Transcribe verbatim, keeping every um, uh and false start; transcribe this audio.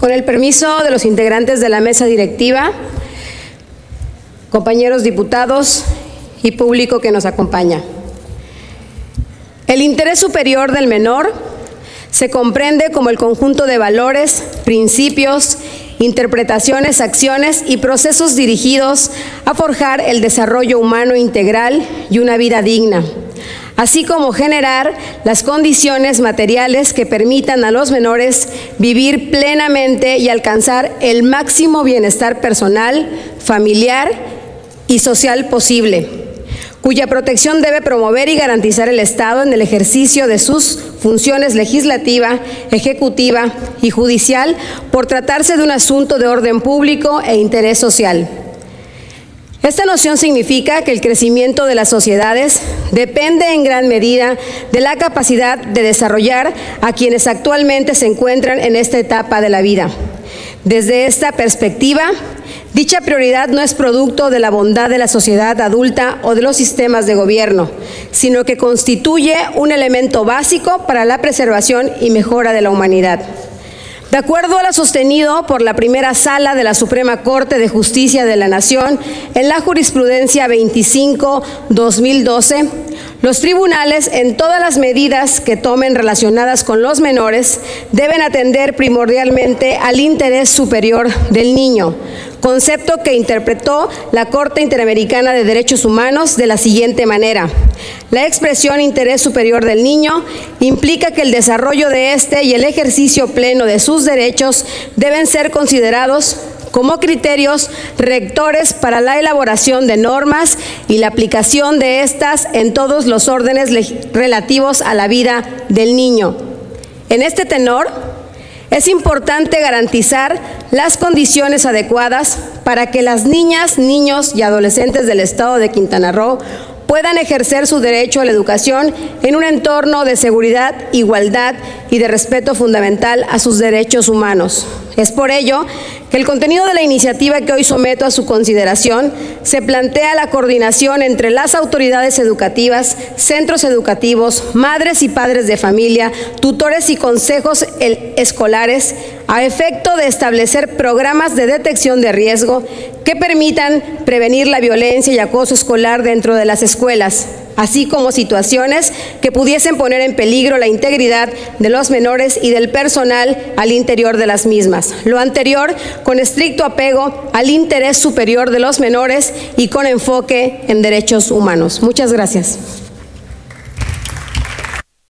Con el permiso de los integrantes de la mesa directiva, compañeros diputados y público que nos acompaña. El interés superior del menor se comprende como el conjunto de valores, principios, interpretaciones, acciones y procesos dirigidos a forjar el desarrollo humano integral y una vida digna, así como generar las condiciones materiales que permitan a los menores vivir plenamente y alcanzar el máximo bienestar personal, familiar y social posible, cuya protección debe promover y garantizar el Estado en el ejercicio de sus funciones legislativa, ejecutiva y judicial por tratarse de un asunto de orden público e interés social. Esta noción significa que el crecimiento de las sociedades depende en gran medida de la capacidad de desarrollar a quienes actualmente se encuentran en esta etapa de la vida. Desde esta perspectiva, dicha prioridad no es producto de la bondad de la sociedad adulta o de los sistemas de gobierno, sino que constituye un elemento básico para la preservación y mejora de la humanidad. De acuerdo a lo sostenido por la primera sala de la Suprema Corte de Justicia de la Nación en la jurisprudencia veinticinco guión dos mil doce, los tribunales, en todas las medidas que tomen relacionadas con los menores, deben atender primordialmente al interés superior del niño, concepto que interpretó la Corte Interamericana de Derechos Humanos de la siguiente manera: la expresión interés superior del niño implica que el desarrollo de éste y el ejercicio pleno de sus derechos deben ser considerados como criterios rectores para la elaboración de normas y la aplicación de estas en todos los órdenes relativos a la vida del niño. En este tenor, es importante garantizar las condiciones adecuadas para que las niñas, niños y adolescentes del Estado de Quintana Roo puedan ejercer su derecho a la educación en un entorno de seguridad, igualdad y de respeto fundamental a sus derechos humanos. Es por ello que el contenido de la iniciativa que hoy someto a su consideración se plantea la coordinación entre las autoridades educativas, centros educativos, madres y padres de familia, tutores y consejos escolares, a efecto de establecer programas de detección de riesgo que permitan prevenir la violencia y acoso escolar dentro de las escuelas, así como situaciones que pudiesen poner en peligro la integridad de los menores y del personal al interior de las mismas. Lo anterior con estricto apego al interés superior de los menores y con enfoque en derechos humanos. Muchas gracias.